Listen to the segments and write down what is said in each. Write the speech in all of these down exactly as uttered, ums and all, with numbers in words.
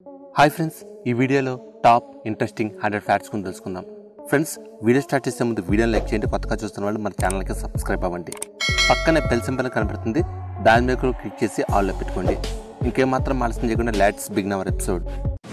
Hi friends, ఈ వీడియోలో top interesting hundred facts గురించి తెలుసుకుందాం. ఫ్రెండ్స్, వీడియో స్టార్ట్ చేసే ముందు వీడియోని లైక్ చేయండి. కొత్తగా చూస్తున్న వాళ్ళు మన ఛానల్కి సబ్స్క్రైబ్ అవ్వండి. పక్కనే బెల్ సింబల్ కనబడుతుంది, దాని మీద కూడా క్లిక్ చేసి ఆల్లో పెట్టుకోండి. ఇంకేమాత్రం ఆలస్యం చేయకుండా let's begin our episode.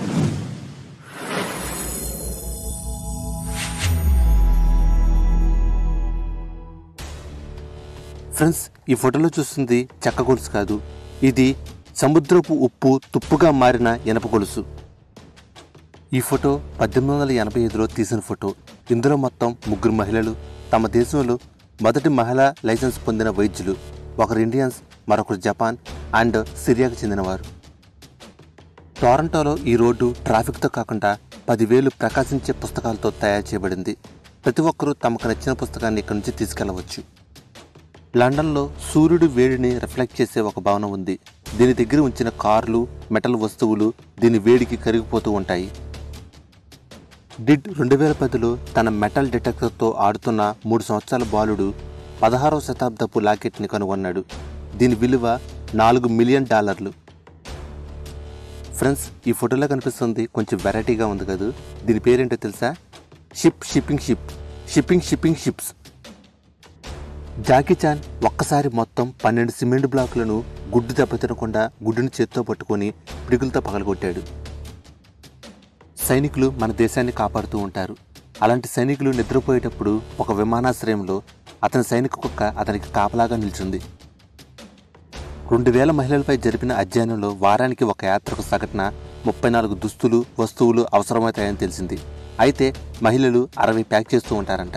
Friends, ఈ ఫోటోలో చూస్తుంది చెక్క గొలుసు కాదు, ఇది సముద్రపు ఉప్పు తుప్పుగా మారిన ఇనప గొలుసు. ఈ ఫోటో పద్దెనిమిది వందల ఎనభై ఐదులో తీసిన ఫోటో. ఇందులో మొత్తం ముగ్గురు మహిళలు, తమ దేశంలో మొదటి మహిళా లైసెన్స్ పొందిన వైద్యులు. ఒకరు ఇండియన్స్, మరొకరు జపాన్ అండ్ సిరియాకు చెందినవారు. టొరంటోలో ఈ రోడ్డు ట్రాఫిక్తో కాకుండా పదివేలు ప్రకాశించే పుస్తకాలతో తయారు చేయబడింది. ప్రతి ఒక్కరూ తమకు నచ్చిన పుస్తకాన్ని ఇక్కడి నుంచి తీసుకెళ్లవచ్చు. లండన్లో సూర్యుడి వేడిని రిఫ్లెక్ట్ చేసే ఒక భవనం ఉంది. దీని దగ్గర ఉంచిన కార్లు, మెటల్ వస్తువులు దీని వేడికి కరిగిపోతూ ఉంటాయి. డిడ్ రెండు వేల పదిలో తన మెటల్ డిటెక్టర్తో ఆడుతున్న మూడు సంవత్సరాల బాలుడు పదహారవ శతాబ్దపు లాకెట్ని కనుగొన్నాడు. దీని విలువ నాలుగు మిలియన్ డాలర్లు. ఫ్రెండ్స్, ఈ ఫోటోలో కనిపిస్తుంది కొంచెం వెరైటీగా ఉంది కదా. దీని పేరేంటో తెలుసా? Ship shipping ship shipping shipping ships. Jackie Chan ఒక్కసారి మొత్తం పన్నెండు సిమెంట్ బ్లాకులను గుడ్డు దెబ్బతినకుండా గుడ్డుని చేత్తో పట్టుకొని పిడుగులతో పగలగొట్టాడు. సైనికులు మన దేశాన్ని కాపాడుతూ ఉంటారు. అలాంటి సైనికులు నిద్రపోయేటప్పుడు ఒక విమానాశ్రయంలో అతని సైనిక కుక్క అతనికి కాపలాగా నిల్చుంది. రెండు వేల మహిళలపై జరిపిన అధ్యయనంలో వారానికి ఒక యాత్రకు సగటున ముప్పై నాలుగు దుస్తులు, వస్తువులు అవసరమవుతాయని తెలిసింది. అయితే మహిళలు అరవై ప్యాక్ చేస్తూ ఉంటారంట.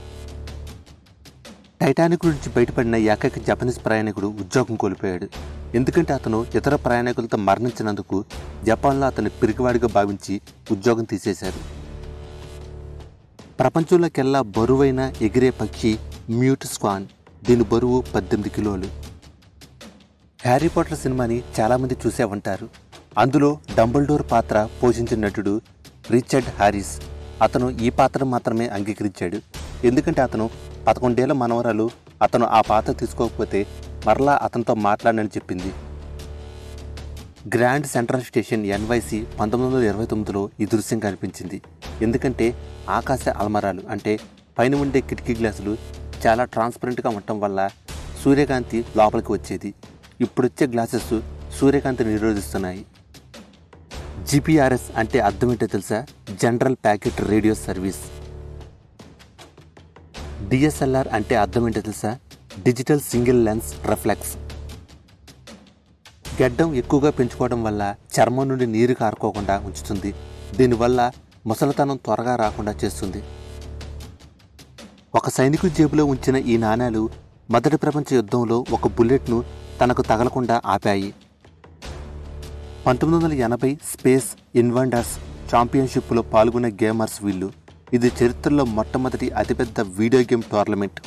టైటానిక్ నుంచి బయటపడిన ఏకైక జపనీస్ ప్రయాణికుడు ఉద్యోగం కోల్పోయాడు. ఎందుకంటే అతను ఇతర ప్రయాణికులతో మరణించినందుకు జపాన్లో అతను పిరికివాడిగా భావించి ఉద్యోగం తీసేశారు. ప్రపంచంలోకెల్లా బరువైన ఎగిరే పక్షి మ్యూట్ స్వాన్. దీని బరువు పద్దెనిమిది కిలోలు. హ్యారీ పాటర్ సినిమాని చాలామంది చూసే ఉంటారు. అందులో డంబుల్డోర్ పాత్ర పోషించిన నటుడు రిచర్డ్ హారిస్. అతను ఈ పాత్ర మాత్రమే అంగీకరించాడు. ఎందుకంటే అతను పదకొండేళ్ల మనవరాలు అతను ఆ పాత్ర తీసుకోకపోతే మరలా అతనితో మాట్లాడనని చెప్పింది. గ్రాండ్ సెంట్రల్ స్టేషన్ ఎన్వైసి పంతొమ్మిది వందల ఇరవై తొమ్మిదిలో ఈ దృశ్యం కనిపించింది. ఎందుకంటే ఆకాశ అల్మరాలు అంటే పైన ఉండే కిటికీ గ్లాసులు చాలా ట్రాన్స్పరెంట్గా ఉండటం వల్ల సూర్యకాంతి లోపలికి వచ్చేది. ఇప్పుడొచ్చే గ్లాసెస్ సూర్యకాంతిని నిరోధిస్తున్నాయి. జిపిఆర్ఎస్ అంటే అర్థం ఏంటో తెలుసా? General packet radio service. DSLR అంటే అర్థం ఏంటో తెలుసా? Digital single lens reflex. గడ్డం ఎక్కువగా పెంచుకోవడం వల్ల చర్మం నుండి నీరు కారుకోకుండా ఉంచుతుంది. దీనివల్ల ముసలితనం త్వరగా రాకుండా చేస్తుంది. ఒక సైనికుడి జేబులో ఉంచిన ఈ నాణేలు మొదటి ప్రపంచ యుద్ధంలో ఒక బుల్లెట్ను తనకు తగలకుండా ఆపాయి. పంతొమ్మిది వందల ఎనభై స్పేస్ ఇన్వెంటర్స్ ఛాంపియన్షిప్లో పాల్గొన్న గేమర్స్ వీళ్ళు. ఇది చరిత్రలో మొట్టమొదటి అతిపెద్ద వీడియో గేమ్ టోర్నమెంట్.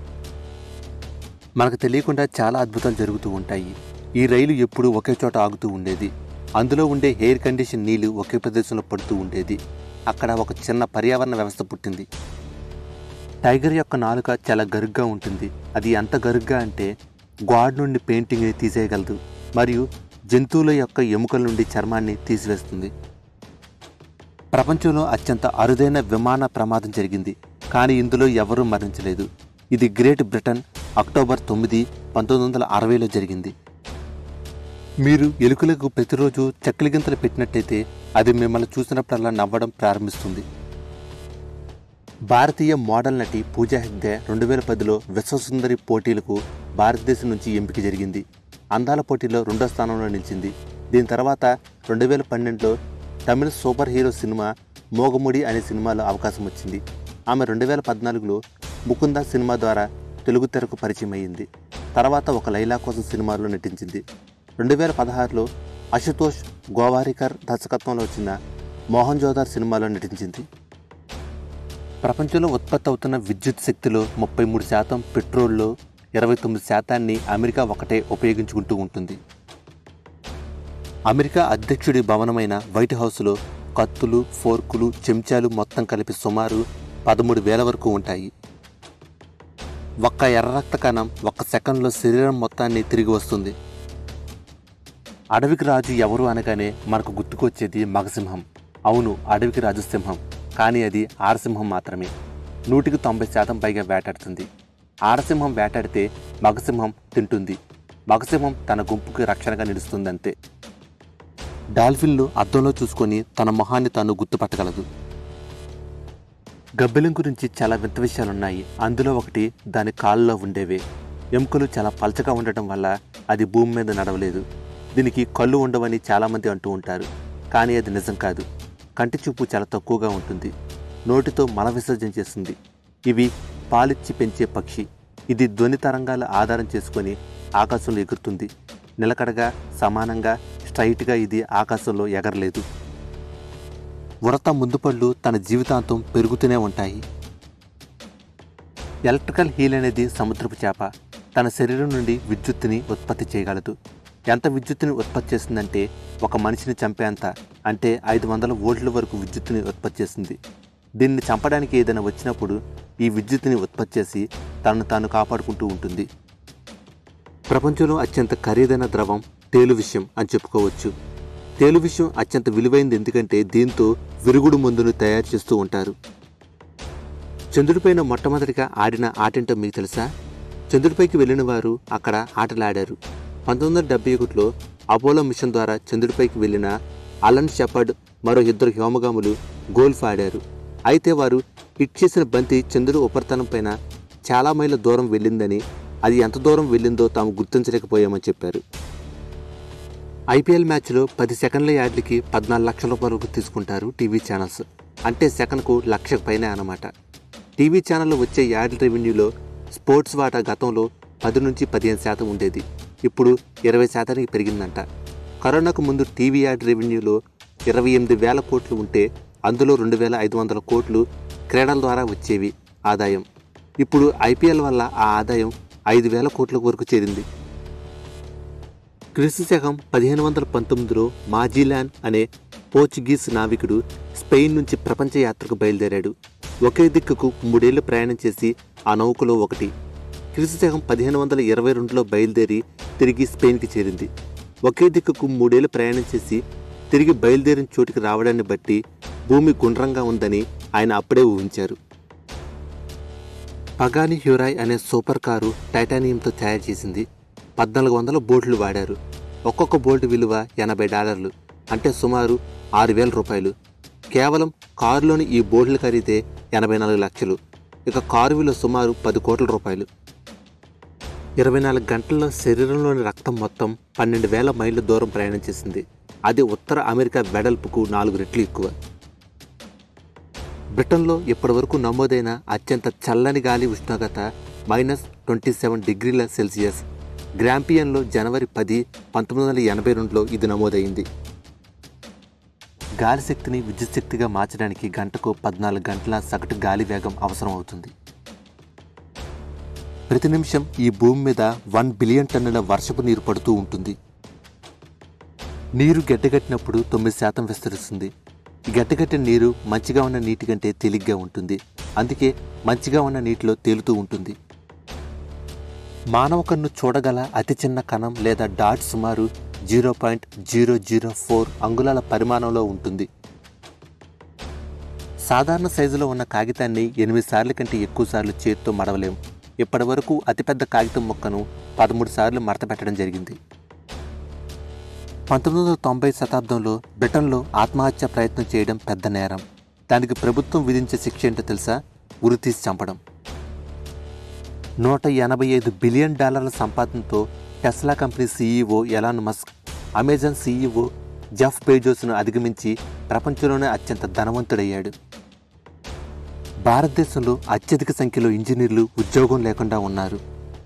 మనకు తెలియకుండా చాలా అద్భుతాలు జరుగుతూ ఉంటాయి. ఈ రైలు ఎప్పుడూ ఒకే చోట ఆగుతూ ఉండేది. అందులో ఉండే ఎయిర్ కండిషన్ నీళ్లు ఒకే ప్రదేశంలో పడుతూ ఉండేది. అక్కడ ఒక చిన్న పర్యావరణ వ్యవస్థ పుట్టింది. టైగర్ యొక్క నాలుక చాలా గరుగ్గా ఉంటుంది. అది ఎంత గరుగ్గా అంటే గాడ్ నుండి పెయింటింగ్ని తీసేయగలదు మరియు జంతువుల యొక్క ఎముకల నుండి చర్మాన్ని తీసివేస్తుంది. ప్రపంచంలో అత్యంత అరుదైన విమాన ప్రమాదం జరిగింది, కానీ ఇందులో ఎవరూ మరణించలేదు. ఇది గ్రేట్ బ్రిటన్ అక్టోబర్ తొమ్మిది పంతొమ్మిది వందల అరవైలో జరిగింది. మీరు ఎలుకలకు ప్రతిరోజు చక్కలి గింతలు పెట్టినట్టయితే అది మిమ్మల్ని చూసినప్పుడల్లా నవ్వడం ప్రారంభిస్తుంది. భారతీయ మోడల్ నటి పూజా హెగ్డే రెండు వేల పదిలో విశ్వసుందరి పోటీలకు భారతదేశం నుంచి ఎంపిక జరిగింది. అందాల పోటీలో రెండో స్థానంలో నిలిచింది. దీని తర్వాత రెండు వేల పన్నెండులో Tamil super hero cinema Mugamoodi అనే సినిమాలో అవకాశం వచ్చింది. ఆమె రెండు వేల పద్నాలుగులో ముకుంద సినిమా ద్వారా తెలుగు తెరకు పరిచయం అయ్యింది. తర్వాత ఒక లైలా కోసం సినిమాలో నటించింది. రెండు వేల పదహారులో అశుతోష్ గోవారికర్ దర్శకత్వంలో వచ్చిన మోహన్ జోదార్ సినిమాలో నటించింది. ప్రపంచంలో ఉత్పత్తి అవుతున్న విద్యుత్ శక్తిలో ముప్పై మూడు శాతం పెట్రోల్లో ఇరవై తొమ్మిది శాతాన్ని అమెరికా ఒకటే ఉపయోగించుకుంటూ ఉంటుంది. అమెరికా అధ్యక్షుడి భవనమైన వైట్ హౌస్లో కత్తులు, ఫోర్కులు, చెంచాలు మొత్తం కలిపి సుమారు పదమూడు వేల వరకు ఉంటాయి. ఒక్క ఎర్ర రక్త కణం ఒక్క సెకండ్లో శరీరం మొత్తాన్ని తిరిగి వస్తుంది. అడవికి రాజు ఎవరు అనగానే మనకు గుర్తుకొచ్చేది మగసింహం. అవును, అడవికి రాజు సింహం, కానీ అది ఆడసింహం మాత్రమే. నూటికి తొంభై శాతం పైగా వేటాడుతుంది. ఆడసింహం వేటాడితే మగసింహం తింటుంది. మగసింహం తన గుంపుకి రక్షణగా నిలుస్తుందంతే. డాల్ఫిన్లు అద్దంలో చూసుకొని తన మొహాన్ని తాను గుర్తుపట్టగలదు. గబ్బిలం గురించి చాలా వింత విషయాలున్నాయి. అందులో ఒకటి దాని కాళ్ళలో ఉండేవే. ఎముకలు చాలా పలచగా ఉండటం వల్ల అది భూమి మీద నడవలేదు. దీనికి కళ్ళు ఉండవని చాలామంది అంటూ ఉంటారు, కానీ అది నిజం కాదు. కంటి చూపు చాలా తక్కువగా ఉంటుంది. నోటితో మల విసర్జన చేస్తుంది. ఇవి పాలిచ్చి పెంచే పక్షి. ఇది ధ్వని తరంగాల ఆధారం చేసుకొని ఆకాశంలో ఎగురుతుంది. నిలకడగా సమానంగా స్ట్రైట్గా ఇది ఆకాశంలో ఎగరలేదు. ఉడత ముందు పళ్ళు తన జీవితాంతం పెరుగుతూనే ఉంటాయి. ఎలక్ట్రికల్ హీల్ అనేది సముద్రపు చేప. తన శరీరం నుండి విద్యుత్తుని ఉత్పత్తి చేయగలదు. ఎంత విద్యుత్తుని ఉత్పత్తి చేస్తుందంటే ఒక మనిషిని చంపేంత, అంటే ఐదు వందల వోల్ట్ల వరకు విద్యుత్తుని ఉత్పత్తి చేస్తుంది. దీన్ని చంపడానికి ఏదైనా వచ్చినప్పుడు ఈ విద్యుత్తుని ఉత్పత్తి చేసి తనను తాను కాపాడుకుంటూ ఉంటుంది. ప్రపంచంలో అత్యంత ఖరీదైన ద్రవం తేలు విషయం అని చెప్పుకోవచ్చు. తేలు విషయం అత్యంత విలువైంది, ఎందుకంటే దీంతో విరుగుడు మందును తయారు చేస్తూ ఉంటారు. చంద్రుడిపైన మొట్టమొదటిగా ఆడిన ఆటేంటో మీకు తెలుసా? చంద్రుడిపైకి వెళ్ళిన వారు అక్కడ ఆటలాడారు. పంతొమ్మిది వందల డెబ్బై ఒకటిలో అపోలో మిషన్ ద్వారా చంద్రుడిపైకి వెళ్ళిన అలన్ షెపర్డ్ మరో ఇద్దరు వ్యోమగాములు గోల్ఫ్ ఆడారు. అయితే వారు హిట్ చేసిన బంతి చంద్రుడి ఉపరితలం పైన చాలా మైళ్ళ దూరం వెళ్ళిందని, అది ఎంత దూరం వెళ్ళిందో తాము గుర్తించలేకపోయామని చెప్పారు. ఐపీఎల్ మ్యాచ్లో పది సెకండ్ల యాడ్లకి పద్నాలుగు లక్షల రూపాయలకు తీసుకుంటారు టీవీ ఛానల్స్. అంటే సెకన్కు లక్షకు పైనే అన్నమాట. టీవీ ఛానల్లో వచ్చే యాడ్ రెవెన్యూలో స్పోర్ట్స్ వాటా గతంలో పది నుంచి పదిహేను శాతం ఉండేది. ఇప్పుడు ఇరవై శాతానికి పెరిగిందంట. కరోనాకు ముందు టీవీ యాడ్ రెవెన్యూలో ఇరవై ఎనిమిది వేల కోట్లు ఉంటే అందులో రెండు వేల ఐదు వందల కోట్లు క్రీడల ద్వారా వచ్చేవి ఆదాయం. ఇప్పుడు ఐపీఎల్ వల్ల ఆ ఆదాయం ఐదు వేల కోట్ల వరకు చేరింది. క్రీస్తు శకం పదిహేను వందల పంతొమ్మిదిలో మాజిలాన్ అనే పోర్చుగీస్ నావికుడు స్పెయిన్ నుంచి ప్రపంచ యాత్రకు బయలుదేరాడు. ఒకే దిక్కుకు మూడేళ్లు ప్రయాణం చేసి ఆ నౌకలో ఒకటి. క్రీస్తు శకం పదిహేను వందల ఇరవై రెండులో బయలుదేరి తిరిగి స్పెయిన్కి చేరింది. ఒకే దిక్కుకు మూడేళ్లు ప్రయాణం చేసి తిరిగి బయలుదేరిన చోటికి రావడాన్ని బట్టి భూమి గుండ్రంగా ఉందని ఆయన అప్పుడే ఊహించారు. పగాని హ్యూరాయ్ అనే సూపర్ కారు టైటానియంతో తయారు చేసింది. పద్నాలుగు వందల బోల్ట్లు వాడారు. ఒక్కొక్క బోల్ట్ విలువ ఎనభై డాలర్లు, అంటే సుమారు ఆరు వేల రూపాయలు. కేవలం కారులోని ఈ బోల్ట్లు ఖరీదే ఎనభై నాలుగు లక్షలు. ఇక కారు విలువ సుమారు పది కోట్ల రూపాయలు. ఇరవై నాలుగు గంటల్లో శరీరంలోని రక్తం మొత్తం పన్నెండు వేల మైళ్ళ దూరం ప్రయాణం చేసింది. అది ఉత్తర అమెరికా వెడల్పుకు నాలుగు రెట్లు ఎక్కువ. బ్రిటన్లో ఇప్పటివరకు నమోదైన అత్యంత చల్లని గాలి ఉష్ణోగ్రత మైనస్ ట్వంటీ సెవెన్ డిగ్రీల సెల్సియస్. గ్రాంపియన్లో జనవరి పది పంతొమ్మిది వందల ఎనభై రెండులో ఇది నమోదైంది. గాలి శక్తిని విద్యుత్ శక్తిగా మార్చడానికి గంటకు పద్నాలుగు గంటల సగటు గాలి వేగం అవసరం అవుతుంది. ప్రతి నిమిషం ఈ భూమి మీద వన్ బిలియన్ టన్నుల వర్షపు నీరు పడుతూ ఉంటుంది. నీరు గడ్డగట్టినప్పుడు తొమ్మిది శాతం విస్తరిస్తుంది. గడ్డగట్టిన నీరు మంచిగా ఉన్న నీటి కంటే తేలిగ్గా ఉంటుంది. అందుకే మంచిగా ఉన్న నీటిలో తేలుతూ ఉంటుంది. మానవ కన్ను చూడగల అతి చిన్న కణం లేదా డాట్ సుమారు zero point zero zero four అంగుళాల పరిమాణంలో ఉంటుంది. సాధారణ సైజులో ఉన్న కాగితాన్ని ఎనిమిది సార్ల కంటే ఎక్కువ సార్లు చేతితో మడవలేం. ఇప్పటి వరకు అతిపెద్ద కాగితం మొక్కను పదమూడు సార్లు మడత పెట్టడం జరిగింది. పంతొమ్మిది వందల తొంభై శతాబ్దంలో బ్రిటన్లో ఆత్మహత్య ప్రయత్నం చేయడం పెద్ద నేరం. దానికి ప్రభుత్వం విధించే శిక్ష ఏంటో తెలుసా? ఉరి తీసి చంపడం. నూట ఎనభై ఐదు బిలియన్ డాలర్ల సంపాదనతో Tesla company CEO Elon Musk Amazon CEO Jeff బెజోస్ను అధిగమించి ప్రపంచంలోనే అత్యంత ధనవంతుడయ్యాడు. భారతదేశంలో అత్యధిక సంఖ్యలో ఇంజనీర్లు ఉద్యోగం లేకుండా ఉన్నారు.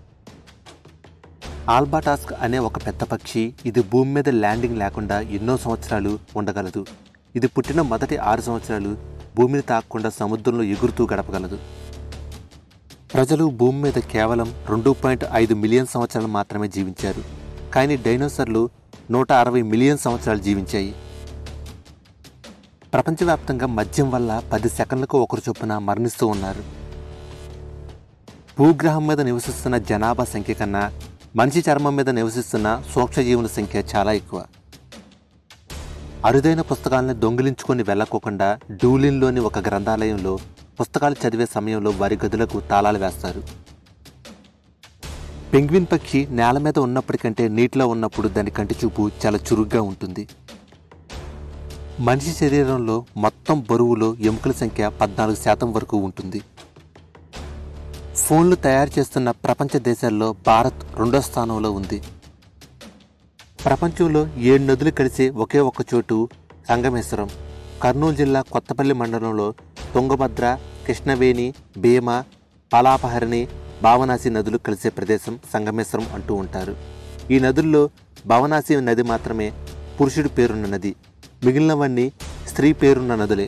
ఆల్బాటాస్క్ అనే ఒక పెద్ద పక్షి, ఇది భూమి మీద ల్యాండింగ్ లేకుండా ఎన్నో సంవత్సరాలు ఉండగలదు. ఇది పుట్టిన మొదటి ఆరు సంవత్సరాలు భూమిని తాకకుండా సముద్రంలో ఎగురుతూ గడపగలదు. ప్రజలు భూమి మీద కేవలం రెండు పాయింట్ ఐదు మిలియన్ సంవత్సరాలు మాత్రమే జీవించారు. కానీ డైనోసార్లు నూట అరవై మిలియన్ సంవత్సరాలు జీవించాయి. ప్రపంచవ్యాప్తంగా మద్యం వల్ల పది సెకండ్లకు ఒకరు చొప్పున మరణిస్తూ ఉన్నారు. భూగ్రహం మీద నివసిస్తున్న జనాభా సంఖ్య కన్నా మనిషి చర్మం మీద నివసిస్తున్న సూక్ష్మజీవుల సంఖ్య చాలా ఎక్కువ. అరుదైన పుస్తకాలను దొంగిలించుకొని వెళ్ళకోకుండా డూలిన్లోని ఒక గ్రంథాలయంలో పుస్తకాలు చదివే సమయంలో వారి గదులకు తాళాలు వేస్తారు. పెంగ్విన్ పక్షి నేల మీద ఉన్నప్పటికంటే నీటిలో ఉన్నప్పుడు దాని కంటి చూపు చాలా చురుగ్గా ఉంటుంది. మనిషి శరీరంలో మొత్తం బరువులో ఎముకల సంఖ్య పద్నాలుగు శాతం వరకు ఉంటుంది. ఫోన్లు తయారు చేస్తున్న ప్రపంచ దేశాల్లో భారత్ రెండో స్థానంలో ఉంది. ప్రపంచంలో ఏడు నదులు కలిసే ఒకే ఒక్క చోటు సంగమేశ్వరం. కర్నూలు జిల్లా కొత్తపల్లి మండలంలో తుంగభద్ర, కృష్ణవేణి, భీమ, పలాపహరిణి, భావనాసి నదులు కలిసే ప్రదేశం సంగమేశ్వరం అంటూ ఉంటారు. ఈ నదుల్లో భావనాసి నది మాత్రమే పురుషుడి పేరున్న నది, మిగిలినవన్నీ స్త్రీ పేరున్న నదులే.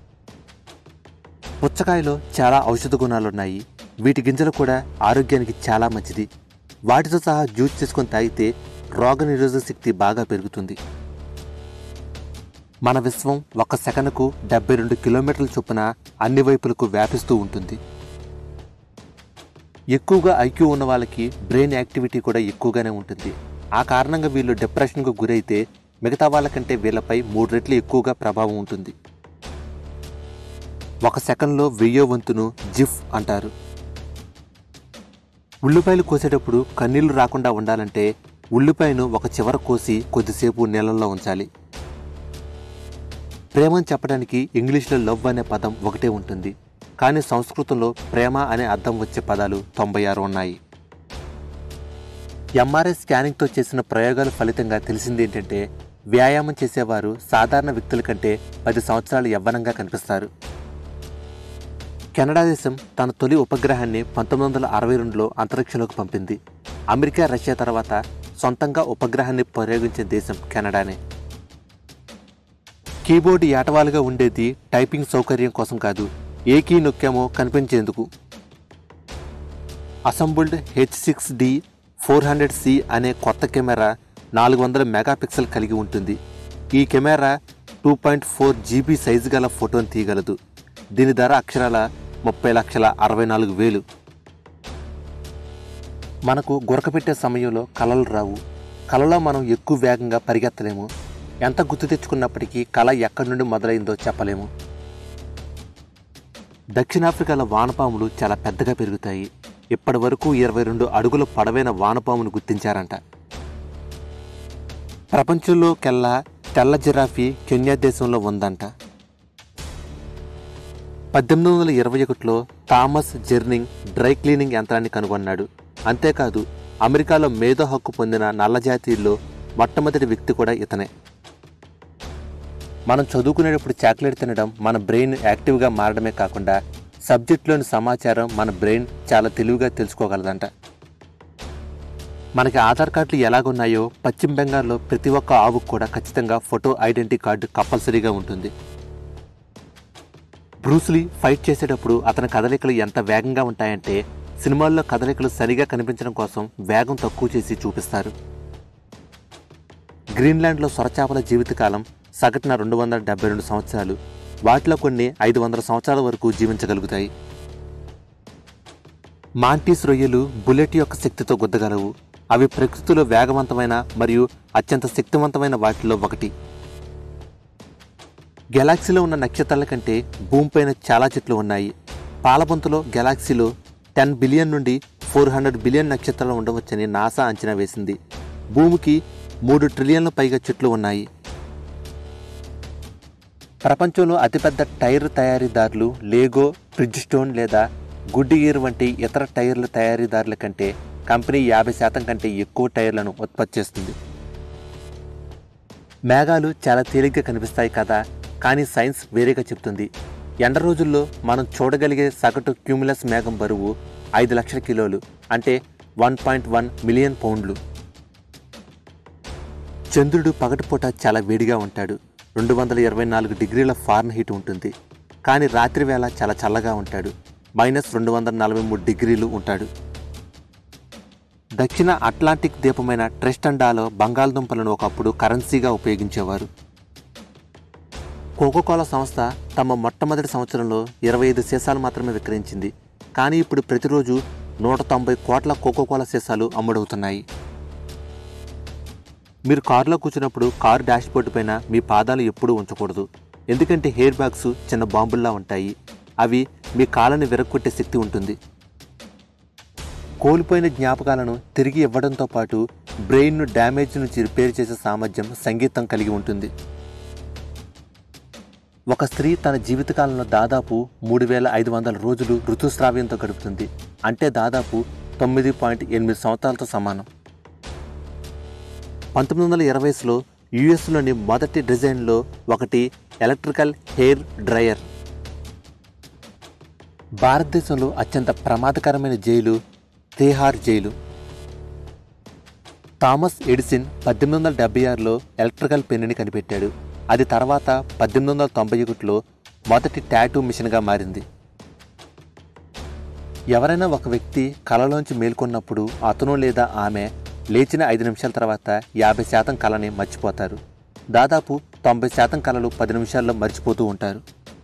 పుచ్చకాయలో చాలా ఔషధ గుణాలున్నాయి. వీటి గింజలు కూడా ఆరోగ్యానికి చాలా మంచిది. వాటితో సహా జ్యూస్ చేసుకొని తాగితే రోగనిరోధక శక్తి బాగా పెరుగుతుంది. మన విశ్వం ఒక సెకనుకు డెబ్బై రెండు కిలోమీటర్ల చొప్పున అన్ని వైపులకు వ్యాపిస్తూ ఉంటుంది. ఎక్కువగా ఐక్యూ ఉన్న వాళ్ళకి బ్రెయిన్ యాక్టివిటీ కూడా ఎక్కువగానే ఉంటుంది. ఆ కారణంగా వీళ్ళు డిప్రెషన్కు గురైతే మిగతా వాళ్ళకంటే వీళ్ళపై మూడు రెట్లు ఎక్కువగా ప్రభావం ఉంటుంది. ఒక సెకండ్లో వెయ్యో వంతును జిఫ్ అంటారు. ఉల్లిపాయలు కోసేటప్పుడు కన్నీళ్లు రాకుండా ఉండాలంటే ఉల్లిపాయను ఒక చివర కోసి కొద్దిసేపు నీళ్ళల్లో ఉంచాలి. ప్రేమను చెప్పడానికి ఇంగ్లీష్లో లవ్ అనే పదం ఒకటే ఉంటుంది, కానీ సంస్కృతంలో ప్రేమ అనే అర్థం వచ్చే పదాలు తొంభై ఆరు ఉన్నాయి. ఎంఆర్ఐ స్కానింగ్తో చేసిన ప్రయోగాల ఫలితంగా తెలిసింది ఏంటంటే వ్యాయామం చేసేవారు సాధారణ వ్యక్తుల కంటే పది సంవత్సరాలు యవ్వనంగా కనిపిస్తారు. కెనడా దేశం తన తొలి ఉపగ్రహాన్ని పంతొమ్మిది వందల అరవై రెండులో అంతరిక్షంలోకి పంపింది. అమెరికా, రష్యా తర్వాత సొంతంగా ఉపగ్రహాన్ని ప్రయోగించే దేశం కెనడానే. కీబోర్డు ఏటవాలుగా ఉండేది టైపింగ్ సౌకర్యం కోసం కాదు, ఏ కీ నొక్కామో కనిపించేందుకు. Assembled H six D four hundred C అనే కొత్త కెమెరా నాలుగు వందల మెగాపిక్సెల్ కలిగి ఉంటుంది. ఈ camera two point four GB size గల ఫోటోను తీయగలదు. దీని ధర అక్షరాల ముప్పై లక్షల అరవై నాలుగు వేలు. మనకు గురకపెట్టే సమయంలో కలలు రావు. కలలో మనం ఎక్కువ వేగంగా పరిగెత్తలేము. ఎంత గుర్తు తెచ్చుకున్నప్పటికీ కళ ఎక్కడి నుండి మొదలైందో చెప్పలేము. దక్షిణాఫ్రికాలో వానపాములు చాలా పెద్దగా పెరుగుతాయి. ఇప్పటి వరకు ఇరవై రెండు అడుగుల పొడవైన వానపామును గుర్తించారంట. ప్రపంచంలోకెల్లా తెల్ల జిరాఫీ కెన్యా దేశంలో ఉందంట. పద్దెనిమిది వందల ఇరవై ఒకటిలో థామస్ జెర్నింగ్ డ్రై క్లీనింగ్ యంత్రాన్ని కనుగొన్నాడు. అంతేకాదు అమెరికాలో మేధో హక్కు పొందిన నల్ల జాతీయుల్లో మొట్టమొదటి వ్యక్తి కూడా ఇతనే. మనం చదువుకునేటప్పుడు చాక్లెట్ తినడం మన బ్రెయిన్ యాక్టివ్గా మారడమే కాకుండా సబ్జెక్టులోని సమాచారం మన బ్రెయిన్ చాలా తెలివిగా తెలుసుకోగలదంట. మనకి ఆధార్ కార్డులు ఎలాగున్నాయో పశ్చిమ బెంగాల్లో ప్రతి ఒక్క ఆవుకు కూడా ఖచ్చితంగా ఫోటో ఐడెంటిటీ కార్డు కంపల్సరీగా ఉంటుంది. బ్రూస్లీ ఫైట్ చేసేటప్పుడు అతని కదలికలు ఎంత వేగంగా ఉంటాయంటే సినిమాల్లో కదలికలు సరిగా కనిపించడం కోసం వేగం తక్కువ చేసి చూపిస్తారు. గ్రీన్లాండ్లో సొరచాపల జీవితకాలం సగటున రెండు వందల డెబ్బై రెండు సంవత్సరాలు. వాటిలో కొన్ని ఐదు వందల సంవత్సరాల వరకు జీవించగలుగుతాయి. మాంటీస్ రొయ్యలు బుల్లెట్ యొక్క శక్తితో గుద్దగలవు. అవి ప్రకృతిలో వేగవంతమైన మరియు అత్యంత శక్తివంతమైన వాటిలో ఒకటి. గెలాక్సీలో ఉన్న నక్షత్రాల కంటే భూమిపైన చాలా చెట్లు ఉన్నాయి. పాలబంతులో గెలాక్సీలో టెన్ బిలియన్ నుండి ఫోర్ హండ్రెడ్ బిలియన్ నక్షత్రాలు ఉండవచ్చని నాసా అంచనా వేసింది. భూమికి మూడు ట్రిలియన్ల పైగా చెట్లు ఉన్నాయి. ప్రపంచంలో అతిపెద్ద టైర్ తయారీదారులు లేగో, బ్రిడ్జ్స్టోన్ లేదా గుడ్డియర్ వంటి ఇతర టైర్ల తయారీదారుల కంటే కంపెనీ యాభై శాతం కంటే ఎక్కువ టైర్లను ఉత్పత్తి చేస్తుంది. మేఘాలు చాలా తేలిగ్గా కనిపిస్తాయి కదా, కానీ సైన్స్ వేరేగా చెప్తుంది. ఎండ రోజుల్లో మనం చూడగలిగే సగటు క్యూములస్ మేఘం బరువు ఐదు లక్షల కిలోలు, అంటే వన్ పాయింట్ వన్ మిలియన్ పౌండ్లు. చంద్రుడు పగటిపూట చాలా వేడిగా ఉంటాడు. రెండు వందల ఇరవై నాలుగు డిగ్రీల ఫారెన్ హీట్ ఉంటుంది. కానీ రాత్రి వేళ చాలా చల్లగా ఉంటాడు. మైనస్ రెండు వందల నలభై మూడు డిగ్రీలు ఉంటాడు. దక్షిణ అట్లాంటిక్ ద్వీపమైన ట్రెస్టండాలో బంగాళదుంపలను ఒకప్పుడు కరెన్సీగా ఉపయోగించేవారు. కోకోకోలా సంస్థ తమ మొట్టమొదటి సంవత్సరంలో ఇరవై ఐదు సీసాలు మాత్రమే విక్రయించింది. కానీ ఇప్పుడు ప్రతిరోజు నూట తొంభై కోట్ల కోకోకోలా సీసాలు అమ్ముడవుతున్నాయి. మీరు కారులో కూర్చున్నప్పుడు కారు డాష్బోర్డు పైన మీ పాదాలు ఎప్పుడూ ఉంచకూడదు. ఎందుకంటే హెయిర్ బ్యాగ్స్ చిన్న బాంబుల్లా ఉంటాయి. అవి మీ కాళ్ళని విరగొట్టే శక్తి ఉంటుంది. కోల్పోయిన జ్ఞాపకాలను తిరిగి ఇవ్వడంతో పాటు బ్రెయిన్ను డ్యామేజ్ నుంచి రిపేర్ చేసే సామర్థ్యం సంగీతం కలిగి ఉంటుంది. ఒక స్త్రీ తన జీవితకాలంలో దాదాపు మూడు వేల ఐదు వందల రోజులు ఋతుస్రావ్యంతో గడుపుతుంది. అంటే దాదాపు తొమ్మిది పాయింట్ ఎనిమిది సంవత్సరాలతో సమానం. పంతొమ్మిది వందల ఇరవైలో యుఎస్లోని మొదటి డిజైన్లో ఒకటి ఎలక్ట్రికల్ హెయిర్ డ్రయర్. భారతదేశంలో అత్యంత ప్రమాదకరమైన jail Tihar jail. Thomas Edison పద్దెనిమిది వందల డెబ్బై ఆరులో ఎలక్ట్రికల్ పెన్నుని కనిపెట్టాడు. అది తర్వాత పద్దెనిమిది వందల తొంభై ఒకటిలో మొదటి టాటూ మిషన్గా మారింది. ఎవరైనా ఒక వ్యక్తి కలలోంచి మేల్కొన్నప్పుడు అతను లేదా ఆమె లేచిన ఐదు నిమిషాల తర్వాత యాభై శాతం కళని మర్చిపోతారు. దాదాపు తొంభై శాతం కళలు పది నిమిషాల్లో మర్చిపోతూ ఉంటారు.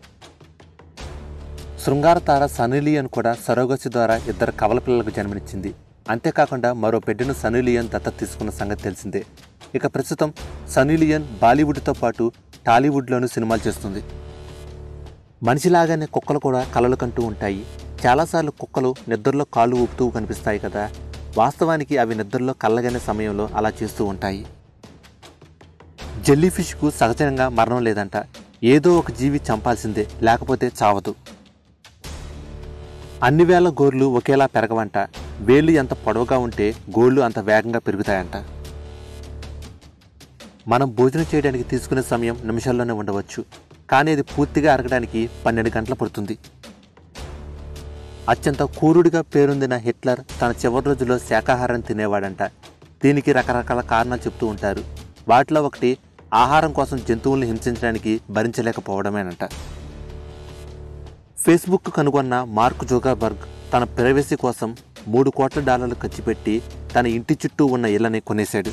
శృంగార తార సన్నీ లియోన్ కూడా సరోగసి ద్వారా ఇద్దరు కవల పిల్లలకు జన్మనిచ్చింది. అంతేకాకుండా మరో బిడ్డను సన్నీ లియోన్ దత్తత తీసుకున్న సంగతి తెలిసిందే. ఇక ప్రస్తుతం సన్నీ లియోన్ బాలీవుడ్తో పాటు టాలీవుడ్లోనూ సినిమాలు చేస్తుంది. మనిషిలాగానే కుక్కలు కూడా కలలు కంటూ ఉంటాయి. చాలాసార్లు కుక్కలు నిద్రలో కాళ్ళు ఊపుతూ కనిపిస్తాయి కదా. వాస్తవానికి అవి నిద్రలో కళ్ళగనే సమయంలో అలా చేస్తూ ఉంటాయి. జెల్లీ ఫిష్కు సహజంగా మరణం లేదంట. ఏదో ఒక జీవి చంపాల్సిందే, లేకపోతే చావదు. అన్ని వేళ గోర్లు ఒకేలా పెరగవంట. వేళ్ళు ఎంత పొడవుగా ఉంటే గోళ్ళు అంత వేగంగా పెరుగుతాయంట. మనం భోజనం చేయడానికి తీసుకునే సమయం నిమిషాల్లోనే ఉండవచ్చు, కానీ అది పూర్తిగా అరగడానికి పన్నెండు గంటలు పడుతుంది. అత్యంత క్రూరుడిగా పేరొందిన హిట్లర్ తన చివరి రోజుల్లో శాకాహారం తినేవాడంట. దీనికి రకరకాల కారణాలు చెప్తూ ఉంటారు. వాటిలో ఒకటి ఆహారం కోసం జంతువుల్ని హింసించడానికి భరించలేకపోవడమేనంట. ఫేస్బుక్ కనుగొన్న మార్క్ జుకర్బర్గ్ తన ప్రైవసీ కోసం మూడు కోట్ల డాలర్లు ఖర్చు పెట్టి తన ఇంటి చుట్టూ ఉన్న ఇళ్లని కొనేశాడు.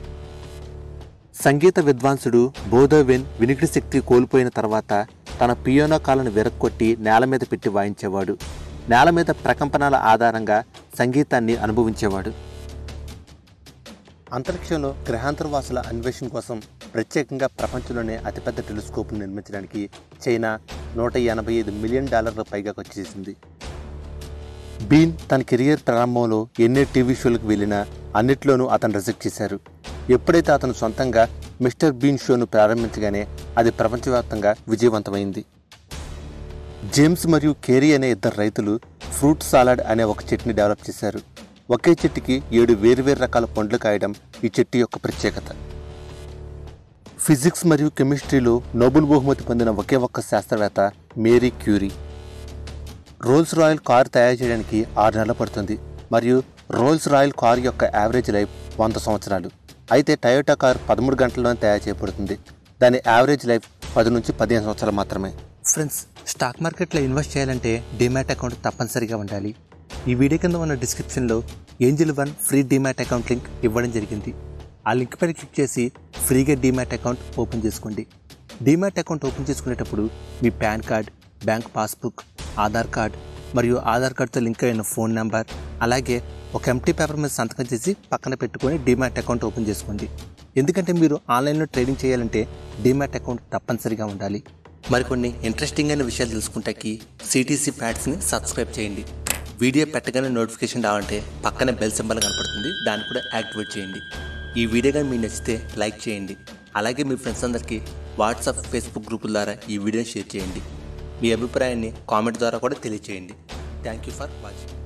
సంగీత విద్వాంసుడు బోధోవెన్ వినికిడి శక్తి కోల్పోయిన తర్వాత తన పియానో కాలను విరక్కొట్టి నేల మీద పెట్టి వాయించేవాడు. నేల మీద ప్రకంపనాల ఆధారంగా సంగీతాన్ని అనుభవించేవాడు. అంతరిక్షంలో గ్రహాంతరవాసుల అన్వేషణ కోసం ప్రత్యేకంగా ప్రపంచంలోనే అతిపెద్ద టెలిస్కోప్ను నిర్మించడానికి చైనా నూట ఎనభై ఐదు మిలియన్ డాలర్ల పైగా ఖర్చు చేసింది. బీన్ తన కెరియర్ ప్రారంభంలో ఎన్ని టీవీ షోలకు వెళ్ళినా అన్నిట్లోనూ అతను రిజెక్ట్ చేశారు. ఎప్పుడైతే అతను సొంతంగా మిస్టర్ బీన్ షోను ప్రారంభించగానే అది ప్రపంచవ్యాప్తంగా విజయవంతమైంది. జేమ్స్ మరియు కేరీ అనే ఇద్దరు రైతులు ఫ్రూట్ సాలడ్ అనే ఒక చెట్టుని డెవలప్ చేశారు. ఒకే చెట్టుకి ఏడు వేరువేరు రకాల పండ్లు కాయడం ఈ చెట్టు యొక్క ప్రత్యేకత. ఫిజిక్స్ మరియు కెమిస్ట్రీలో నోబెల్ బహుమతి పొందిన ఒకే ఒక్క శాస్త్రవేత్త Marie Curie. Rolls Royal car తయారు చేయడానికి ఆరు నెలలు పడుతుంది మరియు రోల్స్ రాయల్ కారు యొక్క యావరేజ్ లైఫ్ వంద సంవత్సరాలు. అయితే టయోటా కారు పదమూడు గంటల్లోనే తయారు చేయబడుతుంది. దాని యావరేజ్ లైఫ్ పది నుంచి పదిహేను సంవత్సరాలు మాత్రమే. ఫ్రెండ్స్, స్టాక్ మార్కెట్లో ఇన్వెస్ట్ చేయాలంటే డిమాట్ అకౌంట్ తప్పనిసరిగా ఉండాలి. ఈ వీడియో కింద ఉన్న డిస్క్రిప్షన్లో Angel One free demat account link ఇవ్వడం జరిగింది. ఆ లింక్ పైన క్లిక్ చేసి ఫ్రీగా డిమాట్ అకౌంట్ ఓపెన్ చేసుకోండి. డిమాట్ అకౌంట్ ఓపెన్ చేసుకునేటప్పుడు మీ PAN card, bank passbook, Aadhaar card మరియు ఆధార్ కార్డ్తో లింక్ అయిన ఫోన్ నెంబర్, అలాగే ఒక ఎంటీ పేపర్ మీద సంతకం చేసి పక్కన పెట్టుకొని డిమాట్ అకౌంట్ ఓపెన్ చేసుకోండి. ఎందుకంటే మీరు ఆన్లైన్లో ట్రేడింగ్ చేయాలంటే డిమాట్ అకౌంట్ తప్పనిసరిగా ఉండాలి. మరికొన్ని ఇంట్రెస్టింగ్ అయిన విషయాలు తెలుసుకుంటాకి సిటీసీ ఫ్యాక్ట్స్ని సబ్స్క్రైబ్ చేయండి. వీడియో పెట్టగానే నోటిఫికేషన్ రావాలంటే పక్కనే బెల్ సింబల్ కనపడుతుంది, దాన్ని కూడా యాక్టివేట్ చేయండి. ఈ వీడియో కానీ మీకు నచ్చితే లైక్ చేయండి. అలాగే మీ ఫ్రెండ్స్ అందరికీ వాట్సాప్, ఫేస్బుక్ గ్రూపుల ద్వారా ఈ వీడియోని షేర్ చేయండి. మీ అభిప్రాయాన్ని కామెంట్ ద్వారా కూడా తెలియజేయండి. Thank you for watching.